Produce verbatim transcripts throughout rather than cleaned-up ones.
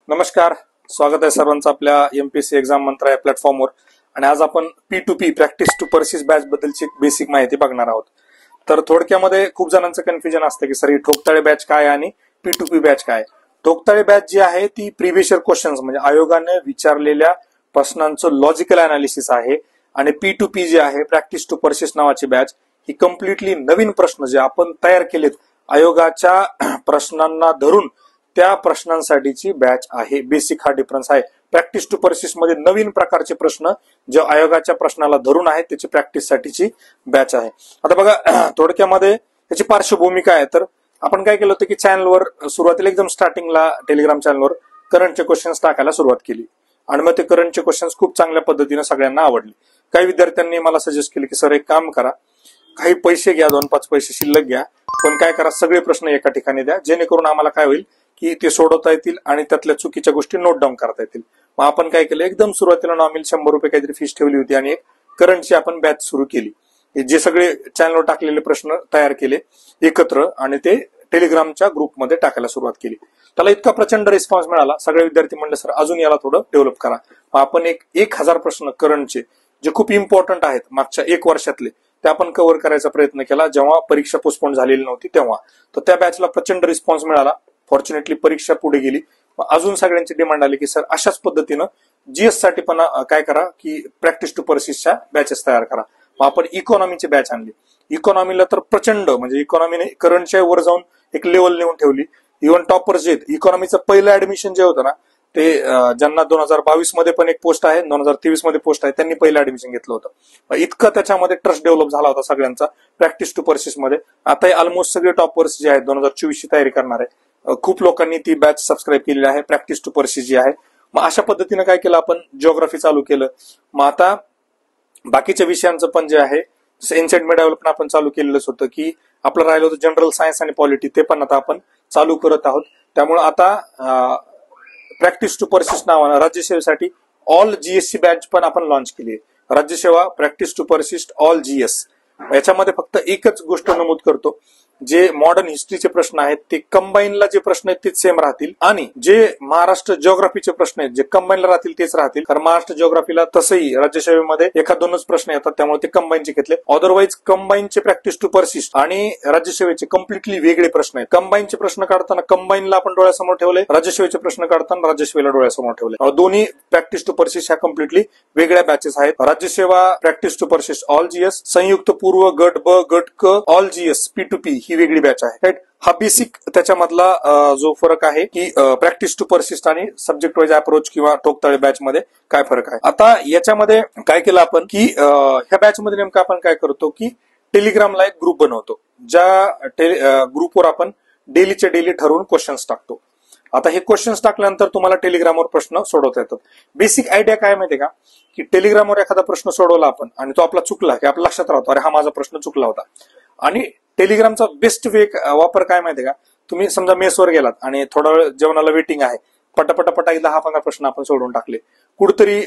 नमस्कार, स्वागत आहे सर्वांचं आपल्या एमपीएससी एक्झाम मंत्र या प्लॅटफॉर्मवर. आणि आज आपण P to P practice to persist batch बद्दलची बेसिक माहिती बघणार आहोत. तर थोडक्यामध्ये खूप जणांचं कन्फ्युजन असतं की सर ही ठोकताळे बॅच काय आणि पी टू पी बॅच काय. ठोकताळे बॅच जी आहे ती प्रिव्हियस इयर क्वेश्चन्स म्हणजे आयोगाने विचारलेल्या प्रश्नांचं लॉजिकल अनालिसिस आहे. आणि पी टू पी जी आहे प्रॅक्टिस टू पर्सिस्ट नावाची बॅच ही कम्प्लिटली नवीन प्रश्न जे आपण तयार केलेत आयोगाच्या प्रश्नांना धरून त्या प्रश्नांसाठीची बॅच आहे. बेसिक हा डिफरन्स आहे. प्रॅक्टिस टू पर्सिस्ट मध्ये नवीन प्रकारचे प्रश्न जे आयोगाच्या प्रश्नाला धरून आहेत त्याची प्रॅक्टिस साठीची बॅच आहे. आता बघा थोडक्यामध्ये त्याची पार्श्वभूमी काय आहे तर आपण काय केलं होतं की चॅनलवर सुरुवातीला एकदम स्टार्टिंगला टेलिग्राम चॅनलवर करंटचे क्वेश्चन्स टाकायला सुरुवात केली आणि मग ते करंटचे क्वेश्चन्स खूप चांगल्या पद्धतीने सगळ्यांना आवडले. काही विद्यार्थ्यांनी मला सजेस्ट केले की सर एक काम करा, काही पैसे घ्या, दोन पाच पैसे शिल्लक घ्या, पण काय करा सगळे प्रश्न एका ठिकाणी द्या जेणेकरून आम्हाला काय होईल की ते सोडवता येतील आणि त्यातल्या चुकीच्या गोष्टी नोट डाऊन करता येतील. मग आपण काय केलं एकदम सुरुवातीला नॉमिनल शंभर रुपये काहीतरी फीस ठेवली होती आणि एक करंटची आपण बॅच सुरू केली. जे सगळे चॅनलवर टाकलेले प्रश्न तयार केले एकत्र आणि ते टेलिग्रामच्या ग्रुपमध्ये टाकायला सुरुवात केली. त्याला इतका प्रचंड रिस्पॉन्स मिळाला, सगळे विद्यार्थी म्हणले सर अजून याला थोडं डेव्हलप करा. मग आपण एक एक हजार प्रश्न करंटचे जे खूप इम्पॉर्टंट आहेत मागच्या एक वर्षातले ते आपण कव्हर करायचा प्रयत्न केला जेव्हा परीक्षा पोस्टपोन झालेली नव्हती तेव्हा. तर त्या बॅचला प्रचंड रिस्पॉन्स मिळाला. फॉर्च्युनेटली परीक्षा पुढे गेली. अजून सगळ्यांची डिमांड आली की सर अशाच पद्धतीनं जीएस साठी पण काय करा की प्रॅक्टिस टू पर्सिस्टच्या बॅचेस तयार करा. मग आपण इकॉनॉमीची बॅच आणली. इकॉनॉमीला तर प्रचंड म्हणजे इकॉनॉमीने करंटच्या वर जाऊन एक लेवल नेऊन ठेवली. इव्हन टॉपर्स जे इकॉनॉमीचं पहिलं ऍडमिशन जे होतं ना ते ज्यांना दोन हजार बावीस मध्ये पण एक पोस्ट आहे, दोन हजार तेवीस मध्ये पोस्ट आहे, त्यांनी पहिलं ऍडमिशन घेतलं होतं. इतकं त्याच्यामध्ये ट्रस्ट डेव्हलप झाला होता सगळ्यांचा प्रॅक्टिस टू पर्सिस्ट मध्ये. आता ऑलमोस्ट सगळे टॉपर्स जे आहेत दोन हजार चोवीस ची तयारी करणार आहे खूप लोकांनी ती बॅच सबस्क्राईब केलेली आहे प्रॅक्टिस टू पर्सिस्ट जी आहे. मग अशा पद्धतीने काय केलं आपण जिओग्राफी चालू केलं. मग आता बाकीच्या विषयांचं पण जे आहे एन्शंट मीडियावर पण आपण चालू केलेलंच होतं की आपलं राहिलं होतं जनरल सायन्स आणि पॉलिटी ते पण आता आपण चालू करत आहोत. त्यामुळे आता प्रॅक्टिस टू पर्सिस्ट नावानं राज्यसेवेसाठी ऑल जीएसची बॅच पण आपण लॉन्च केली आहे. राज्यसेवा practice to persist all GS. याच्यामध्ये फक्त एकच गोष्ट नमूद करतो, जे मॉडर्न हिस्ट्रीचे प्रश्न आहेत ते कंबाईनला जे प्रश्न आहेत तेच सेम राहतील आणि जे महाराष्ट्र जिओग्राफीचे प्रश्न आहेत जे कंबाईनला राहतील तेच राहतील. कारण महाराष्ट्र जिओग्राफीला तसंही राज्यसेवेमध्ये एका दोनच प्रश्न येतात त्यामुळे ते कंबाईनचे घेतले. अदरवाईज कंबाईनचे प्रॅक्टिस टू पर्सिस्ट आणि राज्यसेवेचे कम्प्लिटली वेगळे प्रश्न आहेत. कंबाईनचे प्रश्न काढताना कंबाईनला आपण डोळ्यासमोर ठेवले, राज्यसेवेचे प्रश्न काढताना राज्यसेवेला डोळ्यासमोर ठेवले. दोन्ही प्रॅक्टिस टू पर्सिस्ट ह्या कम्प्लिटली वेगळ्या बॅचेस आहेत. राज्यसेवा practice to persist all GS, संयुक्त पूर्व गट ब गट क all GS P to P ही वेगळी बॅच आहे. राईट, हा बेसिक त्याच्यामधला जो फरक आहे की प्रॅक्टिस टू पर्सिस्ट आणि सब्जेक्ट वाईज अप्रोच किंवा ठोकताळे बॅच मध्ये काय फरक आहे. आता याच्यामध्ये काय केलं आपण की ह्या बॅच मध्ये नेमकं आपण काय करतो की टेलिग्रामला एक ग्रुप बनवतो ज्या ग्रुपवर आपण डेलीच्या डेली ठरवून क्वेश्चन्स टाकतो. आता हे क्वेश्चन्स टाकल्यानंतर तुम्हाला टेलिग्रामवर प्रश्न सोडवता येतात. बेसिक आयडिया काय माहितीये का की टेलिग्रामवर एखादा प्रश्न सोडवला आपण आणि तो आपला चुकला की आपल्या लक्षात राहतो अरे हा माझा प्रश्न चुकला होता. आणि टेलिग्रामचा बेस्ट वे वापर काय माहितीये का, तुम्ही समजा मेसवर गेलात आणि थोडा वेळ जेवणाला वेटिंग आहे, पटापटा पटा दहा पंधरा प्रश्न आपण सोडवून टाकले. कुठतरी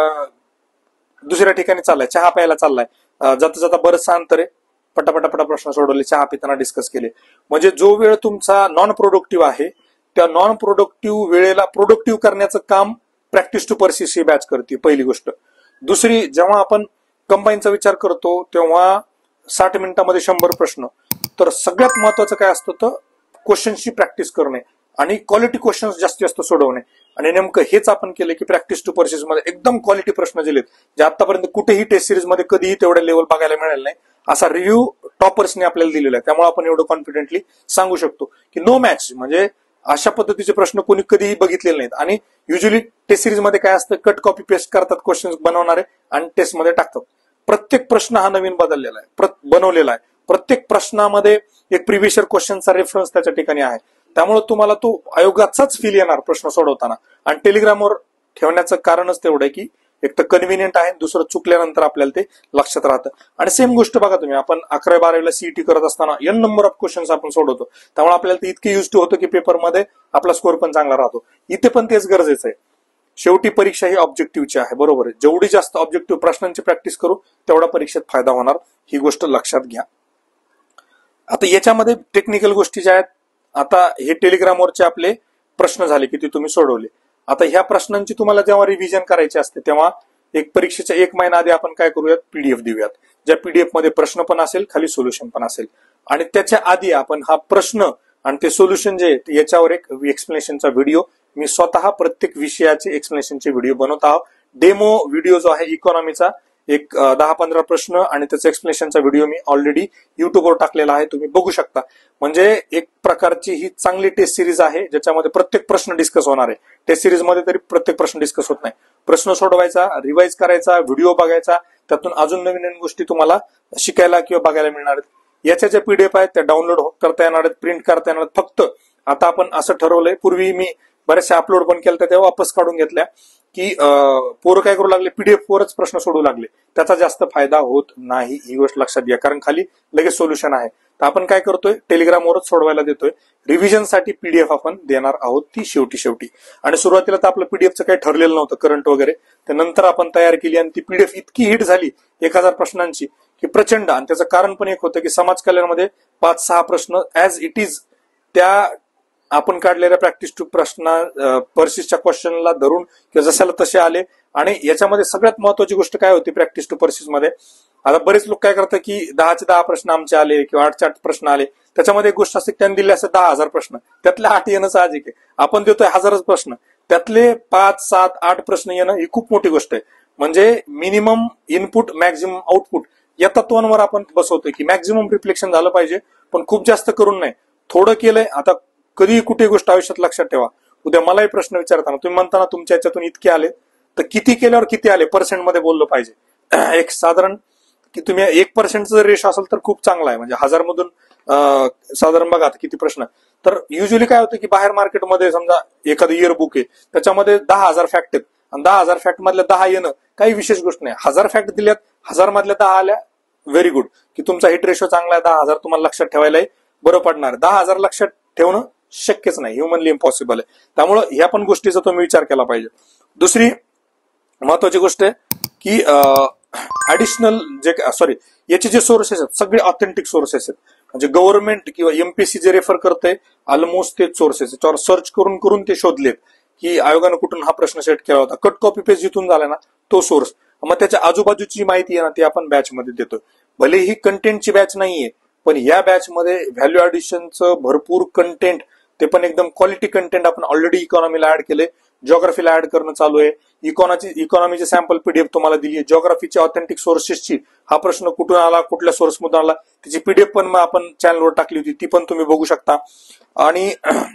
दुसऱ्या ठिकाणी चाललाय, चहा प्यायला चाललाय, जाता जाता बरंचसं अंतर आहे, पटापटा पटा प्रश्न सोडवले, चहा पिताना डिस्कस केले. म्हणजे जो वेळ तुमचा नॉन प्रोडक्टिव्ह आहे त्या नॉन प्रोडक्टिव्ह वेळेला प्रोडक्टिव्ह करण्याचं काम प्रॅक्टिस टू पर्सिस्ट ही बॅच करते. पहिली गोष्ट. दुसरी, जेव्हा आपण कंबाईनचा विचार करतो तेव्हा साठ मिनिटांमध्ये शंभर प्रश्न, तर सगळ्यात महत्वाचं काय असतं तर क्वेश्चन्सची प्रॅक्टिस करणे आणि क्वालिटी क्वेश्चन्स जास्तीत जास्त सोडवणे. आणि नेमकं हेच आपण केलं की प्रॅक्टिस टू पर्सिस्ट मध्ये एकदम क्वालिटी प्रश्न दिलेत जे आतापर्यंत कुठेही टेस्ट सिरीज मध्ये कधीही तेवढ्या लेवल बघायला मिळाला नाही. असा रिव्ह्यू टॉपर्सने आपल्याला दिलेला आहे. त्यामुळे आपण एवढं कॉन्फिडेंटली सांगू शकतो की नो मॅच म्हणजे अशा पद्धतीचे प्रश्न कोणी कधीही बघितलेले नाहीत. आणि युजली टेस्ट सिरीज मध्ये काय असतं कट कॉपी पेस्ट करतात क्वेश्चन बनवणारे आणि टेस्ट मध्ये टाकतात. प्रत्येक प्रश्न हा नवीन बदललेला आहे, बनवलेला आहे. प्रत्येक प्रश्नामध्ये एक प्रिव्हियस इयर क्वेश्चनचा रेफरन्स त्याच्या ठिकाणी आहे. त्यामुळे तुम्हाला तो आयोगाचाच फील येणार प्रश्न सोडवताना. आणि टेलिग्रामवर ठेवण्याचं कारणच तेवढं आहे की एक तर कन्व्हिनियंट आहे, दुसरं चुकल्यानंतर आपल्याला ते लक्षात राहतं. आणि सेम गोष्ट बघा तुम्ही आपण अकरावी बारावीला सीईटी करत असताना एन नंबर ऑफ क्वेश्चन्स आपण सोडवतो. त्यामुळे आपल्याला ते इतके युज टू होतं की पेपरमध्ये आपला स्कोर पण चांगला राहतो. इथे पण तेच गरजेचं आहे. शेवटी परीक्षा ही ऑब्जेक्टिव्हची आहे, बरोबर आहे. जेवढी जास्त ऑब्जेक्टिव्ह प्रश्नांची प्रॅक्टिस करू तेवढा परीक्षेत फायदा होणार, ही गोष्ट लक्षात घ्या. आता याच्यामध्ये टेक्निकल गोष्टी ज्या आहेत, आता हे टेलिग्रामवरचे आपले प्रश्न झाले की ते तुम्ही सोडवले. आता ह्या प्रश्नांची तुम्हाला जेव्हा रिव्हिजन करायची असते तेव्हा एक परीक्षेच्या एक महिना आधी आपण काय करूयात, पीडीएफ देऊयात, ज्या पीडीएफ मध्ये प्रश्न पण असेल, खाली सोल्युशन पण असेल, आणि त्याच्या आधी आपण हा प्रश्न आणि ते सोल्युशन जे याच्यावर एक एक्सप्लेनेशनचा व्हिडिओ मी स्वतः प्रत्येक विषयाचे एक्सप्लेनेशनचे व्हिडिओ बनवत आहोत. डेमो व्हिडिओ जो आहे इकॉनॉमीचा एक दहा पंधरा प्रश्न आणि त्याचा एक्सप्लेनेशनचा व्हिडिओ मी ऑलरेडी युट्यूबवर टाकलेला आहे, तुम्ही बघू शकता. म्हणजे एक प्रकारची ही चांगली टेस्ट सिरीज आहे ज्याच्यामध्ये प्रत्येक प्रश्न डिस्कस होणार आहे. टेस्ट सिरीज मध्ये तरी प्रत्येक प्रश्न डिस्कस होत नाही, प्रश्न सोडवायचा, रिवाइज करायचा, व्हिडिओ बघायचा, त्यातून अजून नवीन नवीन गोष्टी तुम्हाला शिकायला किंवा बघायला मिळणार आहेत. याच्या ज्या पीडीएफ आहेत त्या डाउनलोड करता येणार आहेत, प्रिंट करता येणार आहेत. फक्त आता आपण असं ठरवलंय, पूर्वी मी बऱ्याचशा अपलोड पण केलं तेव्हा वापस काढून घेतल्या की पोरं काय करू लागले, पीडीएफ वरच प्रश्न सोडू लागले. त्याचा जास्त फायदा होत नाही, ही गोष्ट लक्षात घ्या, कारण खाली लगेच सोल्युशन आहे. तर आपण काय करतोय, टेलिग्रामवरच सोडवायला देतोय. रिव्हिजनसाठी पीडीएफ आपण देणार आहोत ती शेवटी शेवटी. आणि सुरुवातीला तर आपलं पीडीएफचं काही ठरलेलं नव्हतं, करंट वगैरे, त्यानंतर आपण तयार केली आणि ती पीडीएफ इतकी हिट झाली एक हजार प्रश्नांची की प्रचंड. आणि त्याचं कारण पण एक होतं की समाज कल्याणमध्ये पाच सहा प्रश्न ऍज इट इज त्या आपण काढलेल्या प्रॅक्टिस टू प्रश्न पर्सिसच्या क्वेश्चनला धरून किंवा जशाला तसे आले. आणि याच्यामध्ये सगळ्यात महत्वाची गोष्ट काय होती प्रॅक्टिस टू पर्सिस मध्ये, आता बरेच लोक काय करतात की दहाचे दहा प्रश्न आमचे आले किंवा आठचे आठ प्रश्न आले, त्याच्यामध्ये एक गोष्ट असते त्यांनी दिले असते दहा हजार प्रश्न, त्यातले आठ येणं साहजिक आहे. आपण देतोय हजारच प्रश्न, त्यातले पाच सात आठ प्रश्न येणं ही खूप मोठी गोष्ट आहे. म्हणजे मिनिमम इनपुट मॅक्झिमम आउटपुट या तत्वांवर आपण बसवतोय की मॅक्झिमम रिफ्लेक्शन झालं पाहिजे, पण खूप जास्त करून नाही, थोडं केलंय. आता कधी कुठे गोष्ट आयुष्यात लक्षात ठेवा, उद्या मलाही प्रश्न विचारताना तुम्ही म्हणताना तुमच्या याच्यातून इतके आले तर किती केल्यावर किती आले पर्सेंट मध्ये बोललं पाहिजे. एक साधारण की तुम्ही एक पर्सेंटचं रेश असेल तर खूप चांगला आहे. म्हणजे हजार मधून साधारण बघा किती प्रश्न. तर युजली काय होतं की बाहेर मार्केटमध्ये समजा एखादं इयर बुक आहे, त्याच्यामध्ये दहा हजार फॅक्ट आहेत आणि दहा हजार फॅक्ट मधल्या दहा येणं काही विशेष गोष्ट नाही. हजार फॅक्ट दिल्यात, हजार मधल्या दहा आल्या, व्हेरी गुड, की तुमचा हिट रेशो चांगला आहे. दहा हजार तुम्हाला लक्षात ठेवायलाही बरं पडणार. दहा हजार लक्षात ठेवणं शक्यच नाही, ह्युमनली इम्पॉसिबल आहे. त्यामुळे ह्या पण गोष्टीचा तुम्ही विचार केला पाहिजे. दुसरी महत्वाची गोष्ट आहे की ऍडिशनल जे सॉरी याचे जे सोर्सेस आहेत सगळे ऑथेंटिक सोर्सेस आहेत. म्हणजे गव्हर्नमेंट किंवा एमपीसी जे रेफर करते ऑलमोस्ट तेच सोर्सेस त्याच्यावर सर्च करून करून ते शोधलेत की आयोगानं कुठून हा प्रश्न सेट केला होता. कट कॉपी पेस्ट जिथून झाला ना तो सोर्स, मग त्याच्या आजूबाजूची माहिती आहे ना ती आपण बॅच मध्ये देतोय. भले ही कंटेंटची बॅच नाहीये, पण या बॅच मध्ये व्हॅल्यू ऍडिशनचं भरपूर कंटेंट, ते पण एकदम क्वालिटी कंटेंट आपण ऑलरेडी इकॉनॉमीला ऍड केले, जिओग्राफीला ऍड करणं चालू आहे. इकॉनॉमी इकॉनॉमीची सॅम्पल पीडीएफ तुम्हाला दिली आहे. जिओग्राफीच्या ऑथेंटिक सोर्सेसची, हा प्रश्न कुठून आला, कुठल्या सोर्स मधून आला, त्याची पीडीएफ पण आपण चॅनलवर टाकली होती, ती पण तुम्ही बघू शकता. आणि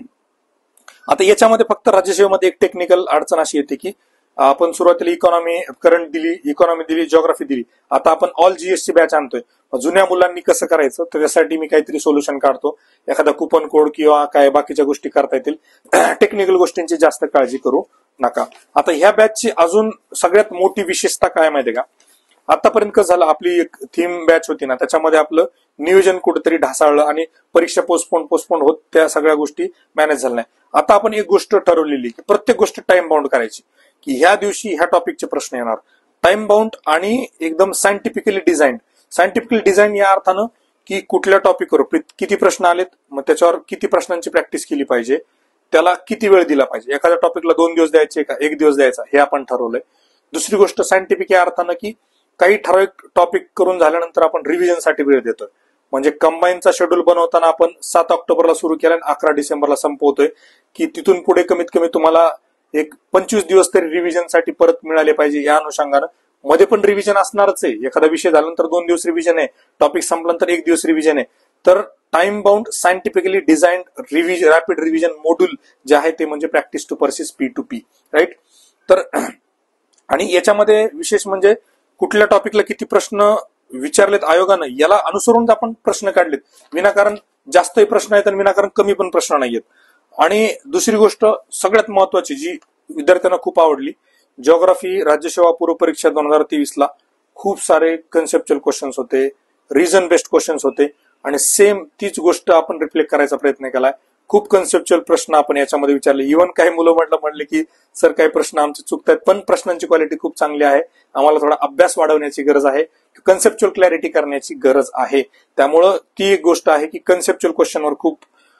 आता याच्यामध्ये फक्त राज्यसेवेमध्ये एक टेक्निकल अडचण अशी येते की आपण सुरुवातीला इकॉनॉमी करंट दिली, इकॉनॉमी दिली, जिओग्राफी दिली, आता आपण ऑल जीएसची बॅच आणतोय. जुन्या मुलांनी कसं करायचं त्याच्यासाठी मी काहीतरी सोल्युशन काढतो, एखादा कुपन कोड किंवा काय बाकीच्या गोष्टी करता येतील. टेक्निकल गोष्टींची जास्त काळजी करू नका. आता ह्या बॅचची अजून सगळ्यात मोठी विशेषता काय माहितीये का, आतापर्यंत कसं झालं, आपली एक थीम बॅच होती ना त्याच्यामध्ये आपलं नियोजन कुठेतरी ढासाळलं आणि परीक्षा पोस्टपोन पोस्टपोन होत त्या सगळ्या गोष्टी मॅनेज झाल्या नाही. आता आपण एक गोष्ट ठरवलेली की प्रत्येक गोष्ट टाइम बाउंड करायची, की ह्या दिवशी ह्या टॉपिकचे प्रश्न येणार, टाइम बाउंड आणि एकदम सायंटिफिकली डिझाईन. सायंटिफिकली डिझाईन या अर्थानं की कुठल्या टॉपिकवर किती प्रश्न आलेत, मग त्याच्यावर किती प्रश्नांची प्रॅक्टिस केली पाहिजे, त्याला किती वेळ दिला पाहिजे, एखाद्या टॉपिकला दोन दिवस द्यायचे का एक दिवस द्यायचा, हे आपण ठरवलंय. दुसरी गोष्ट सायंटिफिक या अर्थानं की काही ठराविक टॉपिक करून झाल्यानंतर आपण रिव्हिजनसाठी वेळ देतोय. म्हणजे कंबाईनचा शेड्यूल बनवताना आपण सात ऑक्टोबरला सुरू केला आणि अकरा डिसेंबरला संपवतोय, की तिथून पुढे कमीत कमी तुम्हाला एक पंचवीस दिवस तरी रिव्हिजनसाठी परत मिळाले पाहिजे. या अनुषंगानं मध्ये पण रिव्हिजन असणारच आहे, एखादा विषय झाल्यानंतर दोन दिवस रिव्हिजन आहे, टॉपिक संपल्यानंतर एक दिवस रिव्हिजन आहे. तर time bound scientifically design revision rapid revision module जे आहे ते म्हणजे practice to persist P to P, right. तर आणि याच्यामध्ये विशेष म्हणजे कुठल्या टॉपिकला किती प्रश्न विचारलेत आयोगानं याला अनुसरून आपण प्रश्न काढलेत. विनाकारण जास्तही प्रश्न आहेत आणि विनाकारण कमी पण प्रश्न नाहीयेत. आणि दुसरी गोष्ट सगळ्यात महत्वाची जी विद्यार्थ्यांना खूप आवडली, जिओग्राफी राज्यसेवा पूर्व परीक्षा दोन हजार तेवीस ला खूप सारे कन्सेप्च्युअल क्वेश्चन्स होते, रिझन बेस्ड क्वेश्चन्स होते आणि सेम तीच गोष्ट आपण रिफ्लेक्ट करायचा प्रयत्न केलाय. खूप कन्सेप्च्युअल प्रश्न आपण याच्यामध्ये विचारले. इव्हन काही मुलं म्हटलं म्हणले की सर काही प्रश्न आमचे चुकतात, पण प्रश्नांची क्वालिटी खूप चांगली आहे, आम्हाला थोडा अभ्यास वाढवण्याची गरज आहे, कन्सेप्च्युअल क्लॅरिटी करण्याची गरज आहे. त्यामुळं ती एक गोष्ट आहे की कन्सेप्च्युअल क्वेश्चनवर खूप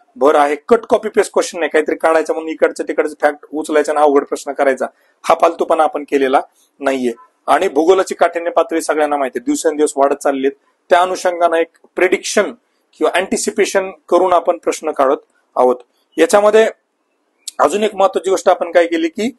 भर आहे. कट कॉपी पेस्ट क्वेश्चन नाही, काहीतरी काढायचं म्हणून इकडचं तिकडचं फॅक्ट उचलायचा आणि अवघड प्रश्न करायचा, हा फालतूपणा आपण केलेला नाहीये. आणि भूगोलाची काठिण्य पातळी सगळ्यांना माहिती आहे, दिवसेंदिवस वाढत चालली आहे. त्या अनुषंगानं एक प्रेडिक्शन किंवा अँटिसिपेशन करून आपण प्रश्न काढत आहोत. याच्यामध्ये अजून एक महत्वाची गोष्ट आपण काय केली की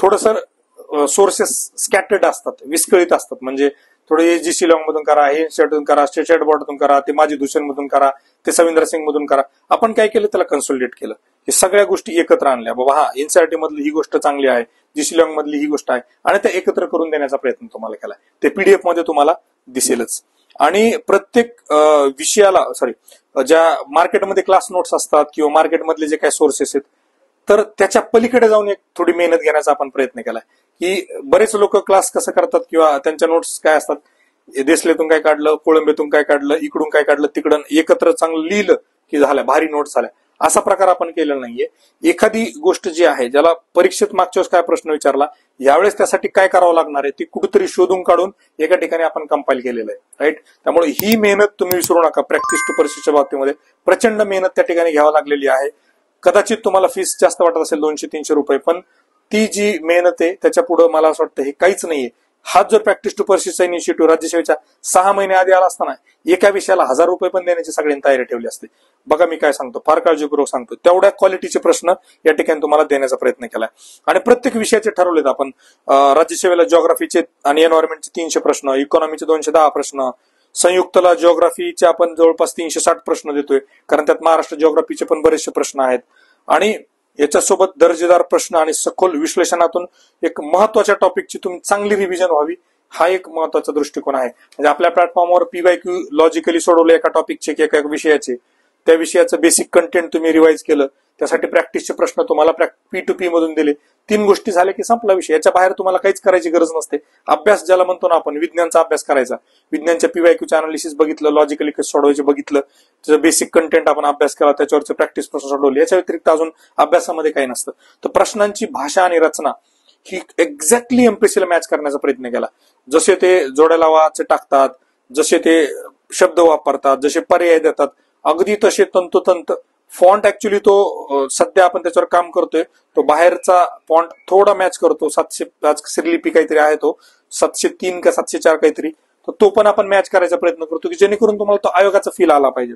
थोडंसं सोर्सेस स्कॅटर्ड असतात, विस्कळीत असतात. म्हणजे थोडे एच जी शिलॉंग मधून करा, हे मधून करा, स्टेट बोर्डमधून करा, ते माझी दुसऱ्या मधून करा, ते सविंदर सिंग मधून करा. आपण काय केलं, त्याला कन्सोलिडेट केलं, हे सगळ्या गोष्टी एकत्र आणल्या. बाबा हा एनसीईआरटी मधली ही गोष्ट चांगली आहे, जी शिलॉंग मधली ही गोष्ट आहे, आणि त्या एकत्र करून देण्याचा प्रयत्न तुम्हाला केला. ते पीडीएफ मध्ये तुम्हाला दिसेलच. आणि प्रत्येक विषयाला सॉरी ज्या मार्केटमध्ये क्लास नोट्स असतात किंवा मार्केटमधले जे काही सोर्सेस आहेत, तर त्याच्या पलीकडे जाऊन एक थोडी मेहनत घेण्याचा आपण प्रयत्न केलाय. की बरेच लोक क्लास कसं करतात किंवा त्यांच्या नोट्स काय असतात, देसलेतून काय काढलं, कोळंबेतून काय काढलं, इकडून काय काढलं, तिकडून एकत्र चांगलं लिहिलं की झालं, भारी नोट्स झाल्या, असा प्रकार आपण केलेला नाहीये. एखादी गोष्ट जी आहे, ज्याला परीक्षेत मागच्या वेळेस काय प्रश्न विचारला, यावेळेस त्यासाठी काय करावं लागणार आहे, ती कुठेतरी शोधून काढून एका ठिकाणी आपण कंपाईल केलेलं आहे. राईट. त्यामुळे ही मेहनत तुम्ही विसरू नका. प्रॅक्टिस टू परीक्षेच्या बाबतीमध्ये प्रचंड मेहनत त्या ठिकाणी घ्यावी लागलेली आहे. कदाचित तुम्हाला फीस जास्त वाटत असेल, दोनशे तीनशे रुपये, पण ती जी मेहनत आहे त्याच्या पुढे मला असं वाटतं हे काहीच नाहीये. हा जर प्रॅक्टिस टू पर्सिस्टचा इनिशिएटिव्ह राज्यसेवेच्या सहा महिने आधी आला असताना एका विषयाला हजार रुपये पण देण्याची सगळ्यांनी तयारी ठेवली असते. बघा मी काय सांगतो, फार काळजीपूर्वक सांगतो, तेवढ्या क्वालिटीचे प्रश्न या ठिकाणी तुम्हाला देण्याचा प्रयत्न केलाय. आणि प्रत्येक विषयाचे ठरवलेत आपण. राज्यसेवेला जिओग्राफीचे आणि एन्व्हायरमेंटचे तीनशे प्रश्न, इकॉनॉमीचे दोनशे दहा प्रश्न, संयुक्तला जिओग्राफीचे आपण जवळपास तीनशे साठ प्रश्न देतोय, कारण त्यात महाराष्ट्र जिओग्राफीचे पण बरेचसे प्रश्न आहेत. आणि याच्यासोबत दर्जेदार प्रश्न आणि सखोल विश्लेषणातून एक महत्वाच्या टॉपिकची तुम्ही चांगली रिव्हिजन व्हावी, हा एक महत्वाचा दृष्टिकोन आहे. म्हणजे आपल्या प्लॅटफॉर्मवर पीवायक्यू लॉजिकली सोडवले एका टॉपिकचे किंवा एका विषयाचे, त्या विषयाचं बेसिक कंटेंट तुम्ही रिवाइज केलं, त्यासाठी प्रॅक्टिसचे प्रश्न तुम्हाला पी टू पी मधून दिले, तीन गोष्टी झाल्या की संपला विषय. याच्या बाहेर तुम्हाला काहीच करायची गरज नसते. अभ्यास ज्याला म्हणतो ना आपण, विज्ञानचा अभ्यास करायचा, विज्ञानच्या पीवायक्यूचे अनालिसिस बघितलं, लॉजिकली कसं सोडवायचे बघितलं, त्याचं बेसिक कंटेंट आपण अभ्यास केला, त्याच्यावरचे प्रॅक्टिस प्रश्न सोडवले, याच्या व्यतिरिक्त अजून अभ्यासामध्ये काही नसतं. तर प्रश्नांची भाषा आणि रचना ही एक्झॅक्टली एमपीएससीला मॅच करण्याचा प्रयत्न केला. जसे ते जोड्या लावाचे टाकतात, जसे ते शब्द वापरतात, जसे पर्याय देतात, अगदी तसे तंतोतंत. फॉन्ट ऍक्च्युली तो सध्या आपण त्याच्यावर काम करतोय, तो बाहेरचा फॉन्ट थोडा मॅच करतो. सातशे श्रीलिपी काहीतरी आहे, तो सातशे तीन का सातशे चार काहीतरी, तर तो पण आपण मॅच करायचा प्रयत्न करतो की जेणेकरून तुम्हाला तो आयोगाचा फील आला पाहिजे.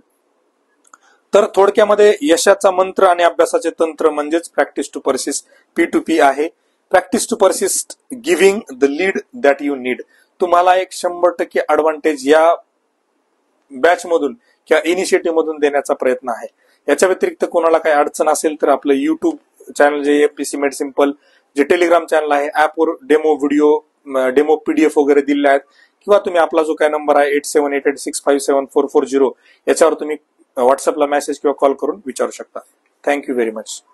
तर थोडक्यामध्ये यशाचा मंत्र आणि अभ्यासाचे तंत्र म्हणजेच practice to persist P to P आहे. Practice to persist giving the lead that you need. तुम्हाला एक शंभर टक्के ऍडव्हान्टेज या बॅच मधून किंवा इनिशिएटिव्ह मधून देण्याचा प्रयत्न आहे. याच्या व्यतिरिक्त कोणाला काही अडचण असेल तर आपलं युट्यूब चॅनल जे एमपीसी मेड सिम्पल, जे टेलिग्राम चॅनल आहे, ऍपवर डेमो व्हिडिओ, डेमो पीडीएफ वगैरे दिले आहेत, किंवा तुम्ही आपला जो काय नंबर आहे eight seven eight eight six five seven four four zero, याच्यावर तुम्ही व्हॉट्सअपला मेसेज किंवा कॉल करून विचारू शकता. Thank you very much.